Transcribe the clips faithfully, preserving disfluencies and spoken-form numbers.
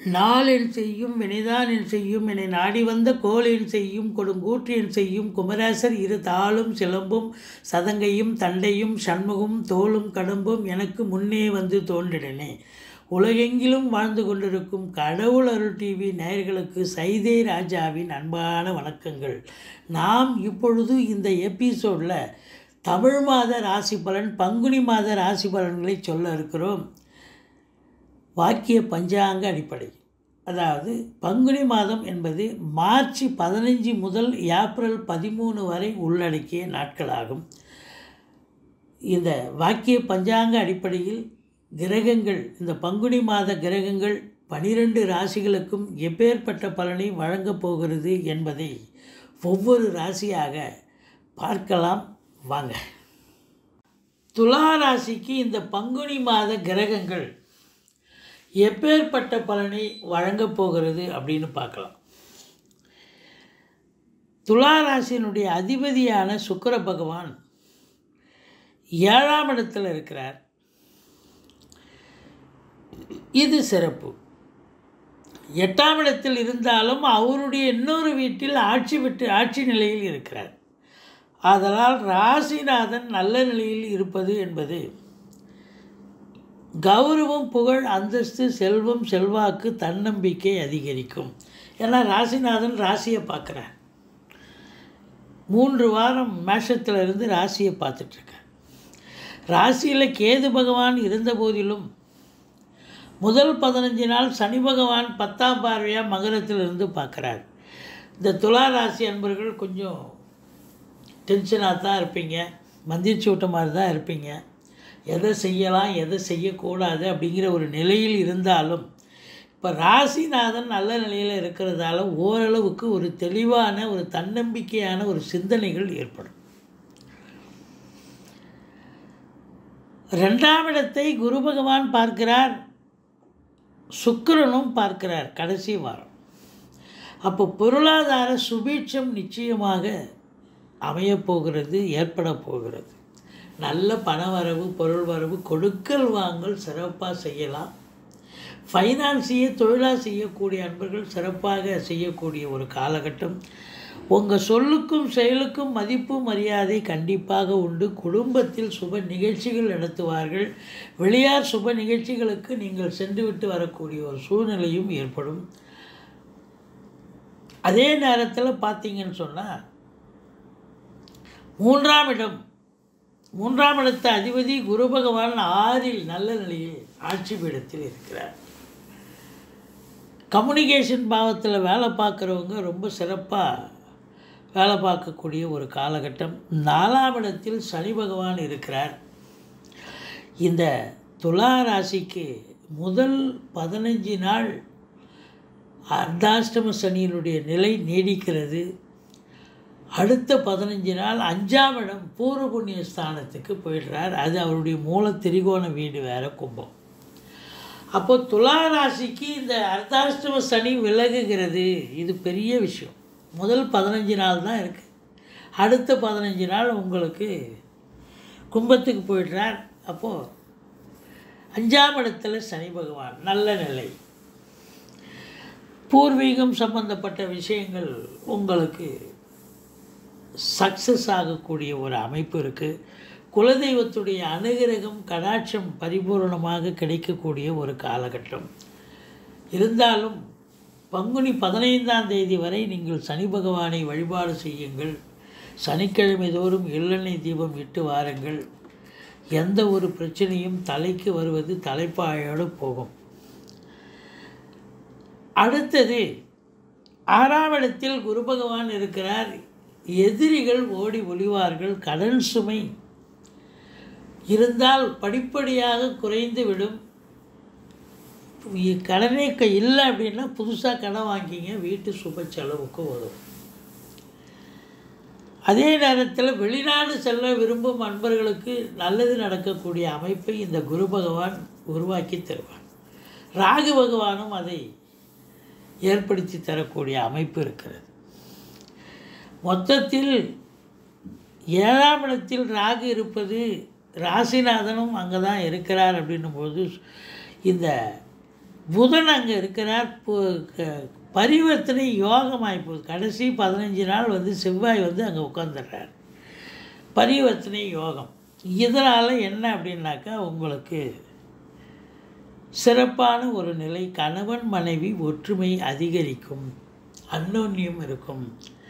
நாளென் செய்யும் வினைதான் என் செய்யும் என்னை நாடி வந்த கோளென் செய்யும் கொடுங்கூற்று என் செய்யும் குமரேசர் இரு தாளும் சிலம்பும் சதங்கையும் தண்டையும் சண்முகம் தோளும் கடம்பும் எனக்கு முன்னே வந்து தோன்றினனே. உலகெங்கிலும் வாழ்ந்து கொண்டிருக்கும் கடவுள் அருள் டிவி நேயர்களுக்கு சைதே ராஜாவின் அன்பான வணக்கங்கள். நாம் இப்பொழுது இந்த எபிசோடில் தமிழ் மாத ராசி பலன் பங்குனி மாத ராசி பலன்களை சொல்ல இருக்கிறோம். வாக்கிய பஞ்சாங்க அடிப்படை, அதாவது பங்குனி மாதம் என்பது மார்ச் பதினைஞ்சு முதல் ஏப்ரல் பதிமூணு வரை உள்ளடக்கிய நாட்களாகும். இந்த வாக்கிய பஞ்சாங்க அடிப்படையில் கிரகங்கள், இந்த பங்குனி மாத கிரகங்கள் பனிரெண்டு ராசிகளுக்கும் எப்பேற்பட்ட பலனை வழங்கப் போகிறது என்பதை ஒவ்வொரு ராசியாக பார்க்கலாம். வாங்க. துலா ராசிக்கு இந்த பங்குனி மாத கிரகங்கள் எப்பேற்பட்ட பலனை வழங்கப் போகிறது அப்படின்னு பார்க்கலாம். துலா ராசியினுடைய அதிபதியான சுக்கிர பகவான் ஏழாம் இடத்தில் இருக்கிறார். இது சிறப்பு. எட்டாம் இடத்தில் இருந்தாலும் அவருடைய இன்னொரு வீட்டில் ஆட்சி பெற்று ஆட்சி நிலையில் இருக்கிறார். ஆதலால் ராசிநாதன் நல்ல நிலையில் இருப்பது என்பது கௌரவம், புகழ், அந்தஸ்து, செல்வம், செல்வாக்கு, தன்னம்பிக்கை அதிகரிக்கும். ஏன்னா ராசிநாதன் ராசியை பார்க்குறார். மூன்று வாரம் மேஷத்தில் இருந்து ராசியை பார்த்துட்ருக்கார். ராசியில் கேது பகவான் இருந்த போதிலும் முதல் பதினஞ்சு நாள் சனி பகவான் பத்தாம் பார்வையாக மகரத்திலிருந்து பார்க்குறார். இந்த துலா ராசி அன்பர்கள் கொஞ்சம் டென்ஷனாக தான் இருப்பீங்க, மந்திரிச்சு விட்ட மாதிரி தான் இருப்பீங்க. எதை செய்யலாம் எதை செய்யக்கூடாது அப்படிங்கிற ஒரு நிலையில் இருந்தாலும் இப்போ ராசிநாதன் நல்ல நிலையில் இருக்கிறதால ஓரளவுக்கு ஒரு தெளிவான ஒரு தன்னம்பிக்கையான ஒரு சிந்தனைகள் ஏற்படும். ரெண்டாம் இடத்தை குரு பகவான் பார்க்கிறார், சுக்கிரனும் பார்க்கிறார் கடைசி வாரம். அப்போ பொருளாதார சுபீட்சம் நிச்சயமாக அமையப்போகிறது, ஏற்பட போகிறது. நல்ல பண வரவு, பொருள் வரவு, கொடுக்கல் வாங்கல் சிறப்பாக செய்யலாம். ஃபைனான்ஸையே தொழிலாக செய்யக்கூடிய அன்பர்கள் சிறப்பாக செய்யக்கூடிய ஒரு காலகட்டம். உங்கள் சொல்லுக்கும் செயலுக்கும் மதிப்பு மரியாதை கண்டிப்பாக உண்டு. குடும்பத்தில் சுப நிகழ்ச்சிகள் நடத்துவார்கள். வெளியார் சுப நிகழ்ச்சிகளுக்கு நீங்கள் சென்றுவிட்டு வரக்கூடிய ஒரு சூழ்நிலையும் ஏற்படும். அதே நேரத்தில் பார்த்தீங்கன்னு சொன்னால் மூன்றாம் இடம் மூன்றாம் இடத்த அதிபதி குரு பகவான் ஆறில் நல்ல நிலையில் ஆட்சி பீடத்தில் இருக்கிறார். கம்யூனிகேஷன் பாவத்தில் வேலை பார்க்குறவங்க ரொம்ப சிறப்பாக வேலை பார்க்கக்கூடிய ஒரு காலகட்டம். நாலாம் இடத்தில் சனி பகவான் இருக்கிறார். இந்த துலா ராசிக்கு முதல் பதினஞ்சு நாள் அர்த்தாஷ்டம சனியினுடைய நிலை நீடிக்கிறது. அடுத்த பதினஞ்சு நாள் அஞ்சாம் இடம் பூர்வ புண்ணிய ஸ்தானத்துக்கு போயிடுறார். அது அவருடைய மூல திரிகோண வீடு வேறு, கும்பம். அப்போது துலா ராசிக்கு இந்த அர்த்தாஷ்டம சனி விலகுகிறது. இது பெரிய விஷயம். முதல் பதினஞ்சு நாள் தான் இருக்குது. அடுத்த பதினஞ்சு நாள் உங்களுக்கு கும்பத்துக்கு போயிடுறார். அப்போது அஞ்சாம் இடத்துல சனி பகவான் நல்ல நிலை. பூர்வீகம் சம்பந்தப்பட்ட விஷயங்கள் உங்களுக்கு சக்ஸஸ் ஆகக்கூடிய ஒரு அமைப்பு இருக்குது. குலதெய்வத்துடைய அனுகிரகம், கடாட்சம் பரிபூர்ணமாக கிடைக்கக்கூடிய ஒரு காலகட்டம். இருந்தாலும் பங்குனி பதினைந்தாம் தேதி வரை நீங்கள் சனி பகவானை வழிபாடு செய்யுங்கள். சனிக்கிழமை தோறும் எள்ளெண்ணெய் தீபம் இட்டு வாருங்கள். எந்த ஒரு பிரச்சனையும் தலைக்கு வருவது தலைப்பாயோடு போகும். அடுத்தது ஆறாம் இடத்தில் குரு பகவான் இருக்கிறார். எதிரிகள் ஓடி ஒளிவார்கள். கடன் சுமை இருந்தால் படிப்படியாக குறைந்து விடும். கடனே இல்லை அப்படின்னா புதுசாக கடன் வாங்கிங்க, வீட்டு சுப செலவுக்கு உதவும். அதே நேரத்தில் வெளிநாடு செல்ல விரும்பும் அன்பர்களுக்கு நல்லது நடக்கக்கூடிய அமைப்பை இந்த குரு பகவான் உருவாக்கி தருவார். ராகு பகவானும் அதை ஏற்படுத்தி தரக்கூடிய அமைப்பு இருக்கிறது. மொத்தத்தில் ஏழாம் இடத்தில் ராகு இருப்பது, ராசிநாதனும் அங்கே தான் இருக்கிறார் அப்படின்னும்போது இந்த புதன் அங்கே இருக்கிறார். பரிவர்த்தனை யோகமாகி போகுது. கடைசி பதினஞ்சு நாள் வந்து செவ்வாய் வந்து அங்கே உட்காந்துடுறார். பரிவர்த்தனை யோகம். இதனால் என்ன அப்படின்னாக்கா உங்களுக்கு சிறப்பான ஒரு நிலை. கணவன் மனைவி ஒற்றுமை அதிகரிக்கும், அந்யோன்யம் இருக்கும்.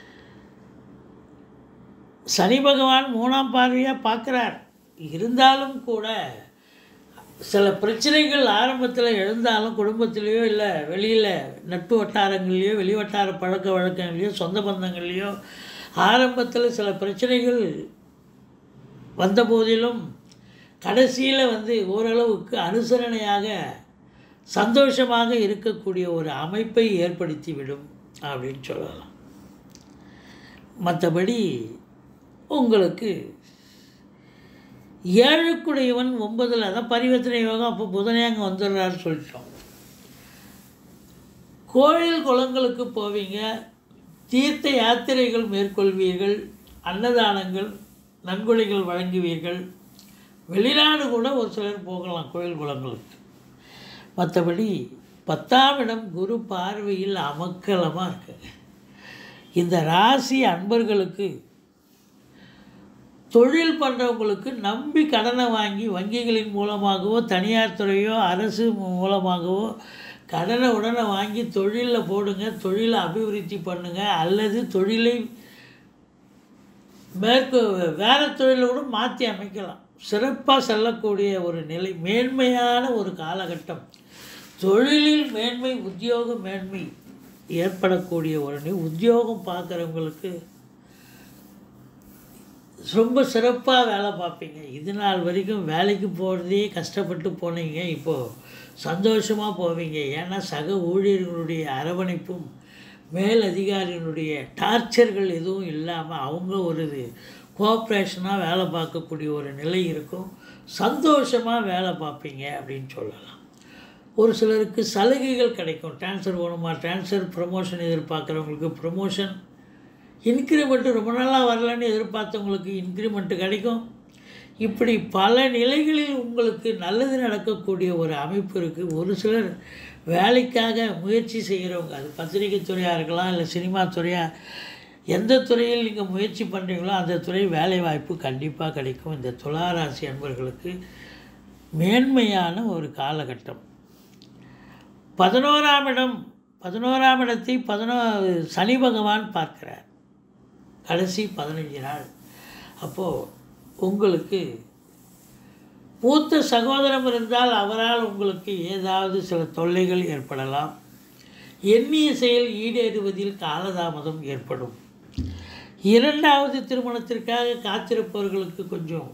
சனி பகவான் மூணாம் பார்வையாக பார்க்குறார். இருந்தாலும் கூட சில பிரச்சனைகள் ஆரம்பத்தில் எழுந்தாலும் குடும்பத்திலேயோ இல்லை வெளியில் நட்பு வட்டாரங்கள்லையோ வெளி வட்டார பழக்க வழக்கங்கள்லையோ சொந்த பந்தங்கள்லையோ ஆரம்பத்தில் சில பிரச்சனைகள் வந்த போதிலும் கடைசியில் வந்து ஓரளவுக்கு அனுசரணையாக சந்தோஷமாக இருக்கக்கூடிய ஒரு அமைப்பை ஏற்படுத்திவிடும் அப்படின்னு சொல்லலாம். மற்றபடி உங்களுக்கு ஏழுக்குடையவன் ஒன்பதில் அதான் பரிவர்த்தனை யோகம். அப்போ புதனே அங்கே வந்துடுறாரு சொல்லிட்டோம். கோயில் குளங்களுக்கு போவீங்க, தீர்த்த யாத்திரைகள் மேற்கொள்வீர்கள், அன்னதானங்கள் நன்கொடைகள் வழங்குவீர்கள். வெளிநாடு கூட ஒரு சிலர் போகலாம் கோயில் குளங்களுக்கு. மற்றபடி பத்தாம் இடம் குரு பார்வையில் அமக்கலமாக இருக்குங்க. இந்த ராசி அன்பர்களுக்கு தொழில் பண்ணுறவங்களுக்கு நம்பி கடனை வாங்கி வங்கிகளின் மூலமாகவோ தனியார் துறையோ அரசு மூலமாகவோ கடனை உடனே வாங்கி தொழிலில் போடுங்க, தொழிலை அபிவிருத்தி பண்ணுங்கள். அல்லது தொழிலை மேற்கு வேறு தொழிலை கூட மாற்றி அமைக்கலாம். சிறப்பாக செல்லக்கூடிய ஒரு நிலை, மேன்மையான ஒரு காலகட்டம். தொழிலில் மேன்மை, உத்தியோக மேன்மை ஏற்படக்கூடிய ஒரு நிலை. உத்தியோகம் பார்க்குறவங்களுக்கு ரொம்ப சிறப்பாக வேலை பார்ப்பீங்க. இது நாள் வரைக்கும் வேலைக்கு போகிறதே கஷ்டப்பட்டு போனீங்க, இப்போது சந்தோஷமாக போவீங்க. ஏன்னா சக ஊழியர்களுடைய அரவணைப்பும் மேல் அதிகாரியினுடைய டார்ச்சர்கள் எதுவும் இல்லாமல் அவங்க ஒரு கோஆப்ரேஷனாக வேலை பார்க்கக்கூடிய ஒரு நிலை இருக்கும். சந்தோஷமாக வேலை பார்ப்பீங்க அப்படின்னு சொல்லலாம். ஒரு சிலருக்கு சலுகைகள் கிடைக்கும். ட்ரான்ஸ்ஃபர் வேணுமா, ட்ரான்ஸ்ஃபர் ப்ரமோஷன் எதிர்பார்க்குறவங்களுக்கு ப்ரமோஷன், இன்க்ரிமெண்ட்டு ரொம்ப நாளாக வரலன்னு எதிர்பார்த்தவங்களுக்கு இன்க்ரிமெண்ட்டு கிடைக்கும். இப்படி பல நிலைகளில் உங்களுக்கு நல்லது நடக்கக்கூடிய ஒரு அமைப்பு இருக்குது. ஒரு சிலர் வேலைக்காக முயற்சி செய்கிறவங்க, அது பத்திரிகை துறையாக இருக்கலாம், இல்லை சினிமா துறையாக, எந்த துறையில் நீங்கள் முயற்சி பண்ணுறீங்களோ அந்த துறை வேலை வாய்ப்பு கண்டிப்பாக கிடைக்கும். இந்த துளாராசி அன்பர்களுக்கு மேன்மையான ஒரு காலகட்டம். பதினோராம் இடம் பதினோராம் இடத்தை பதினோ சனி பகவான் பார்க்கிறார் கடைசி பதினஞ்சு நாள். அப்போது உங்களுக்கு மூத்த சகோதரம் இருந்தால் அவரால் உங்களுக்கு ஏதாவது சில தொல்லைகள் ஏற்படலாம். எண்ணிய செயல் ஈடேறுவதில் காலதாமதம் ஏற்படும். இரண்டாவது திருமணத்திற்காக காத்திருப்பவர்களுக்கு கொஞ்சம்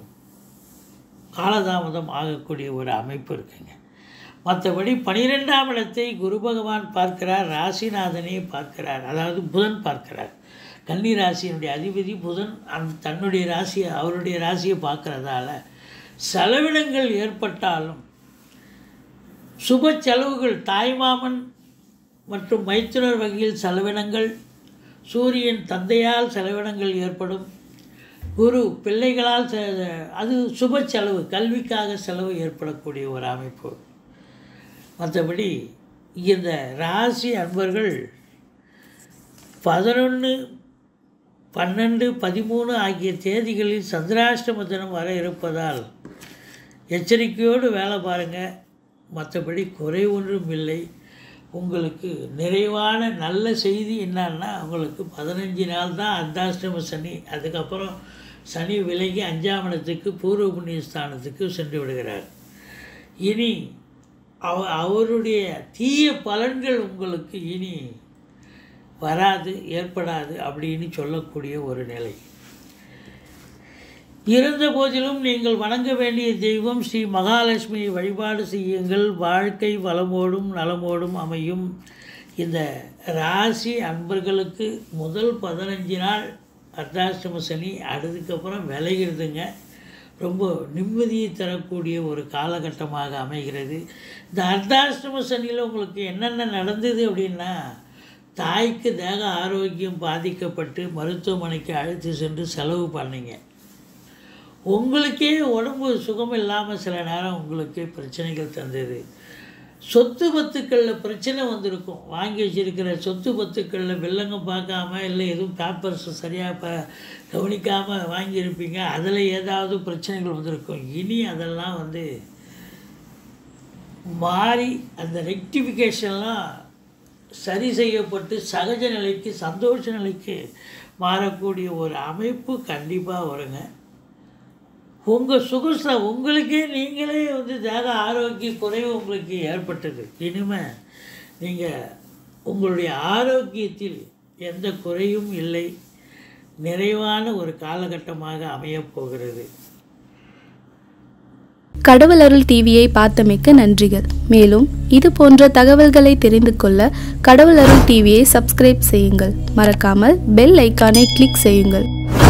காலதாமதம் ஆகக்கூடிய ஒரு அமைப்பு இருக்குங்க. மற்றபடி பனிரெண்டாம் இடத்தை குரு பகவான் பார்க்கிறார், ராசிநாதனே பார்க்கிறார், அதாவது புதன் பார்க்கிறார். கன்னி ராசியினுடைய அதிபதி புதன் அந்த தன்னுடைய ராசியை அவருடைய ராசியை பார்க்குறதால செலவினங்கள் ஏற்பட்டாலும் சுப செலவுகள், தாய்மாமன் மற்றும் மைத்துனர் வகையில் செலவினங்கள், சூரியன் தந்தையால் செலவினங்கள் ஏற்படும், குரு பிள்ளைகளால் அது சுப செலவு, கல்விக்காக செலவு ஏற்படக்கூடிய ஒரு அமைப்பு. மற்றபடி இந்த ராசி அன்பர்கள் பதினொன்று பன்னெண்டு பதிமூணு ஆகிய தேதிகளில் சந்திராஷ்டம தினம் வர இருப்பதால் எச்சரிக்கையோடு வேலை பாருங்கள். மற்றபடி குறை ஒன்றும் இல்லை. உங்களுக்கு நிறைவான நல்ல செய்தி என்னன்னா, உங்களுக்கு பதினஞ்சு நாள் தான் அர்த்தாஷ்டம சனி. அதுக்கப்புறம் சனி விலகி அஞ்சாம் இடத்துக்கு பூர்வ புண்ணிய ஸ்தானத்துக்கு சென்று விடுகிறார். இனி அவ அவருடைய தீய பலன்கள் உங்களுக்கு இனி வராது, ஏற்படாது அப்படின்னு சொல்லக்கூடிய ஒரு நிலை. இருந்த போதிலும் நீங்கள் வணங்க வேண்டிய தெய்வம் ஸ்ரீ மகாலட்சுமியை வழிபாடு செய்யுங்கள். வாழ்க்கை வளமோடும் நலமோடும் அமையும். இந்த ராசி அன்பர்களுக்கு முதல் பதினஞ்சு நாள் அர்த்தாஷ்டம சனி, அதுக்கப்புறம் விலகிடுதுங்க. ரொம்ப நிம்மதியை தரக்கூடிய ஒரு காலகட்டமாக அமைகிறது. இந்த அர்த்தாஷ்டம சனியில் உங்களுக்கு என்னென்ன நடந்தது அப்படின்னா, தாய்க்கு தேக ஆரோக்கியம் பாதிக்கப்பட்டு மருத்துவமனைக்கு அழைத்து சென்று செலவு பண்ணிங்க. உங்களுக்கே உடம்பு சுகம் இல்லாமல் சில நேரம் உங்களுக்கே பிரச்சனைகள் தந்தது. சொத்து பத்துக்களில் பிரச்சனை வந்திருக்கும். வாங்கி வச்சுருக்கிற சொத்து பத்துக்களில் வில்லங்க பார்க்காம இல்லை எதுவும் பேப்பர்ஸ் சரியாக ப கவனிக்காமல் வாங்கியிருப்பீங்க. அதில் ஏதாவது பிரச்சனைகள் வந்திருக்கும். இனி அதெல்லாம் வந்து மாறி அந்த ரெக்டிஃபிகேஷன்லாம் சரி செய்யப்பட்டு சகஜ நிலைக்கு சந்தோஷ நிலைக்கு மாறக்கூடிய ஒரு அமைப்பு கண்டிப்பாக வருங்க. உங்கள் சுகச உங்களுக்கே நீங்களே வந்து தேக ஆரோக்கிய குறைவு உங்களுக்கு ஏற்பட்டது. இனிமேல் நீங்கள் உங்களுடைய ஆரோக்கியத்தில் எந்த குறையும் இல்லை, நிறைவான ஒரு காலகட்டமாக அமையப்போகிறது. கடவுள் அருள் டிவியை பார்த்தமைக்க நன்றிகள். மேலும் இது போன்ற தகவல்களை தெரிந்து கொள்ள கடவுள் அருள் டிவியை சப்ஸ்கிரைப் செய்யுங்கள். மறக்காமல் பெல் ஐக்கானை கிளிக் செய்யுங்கள்.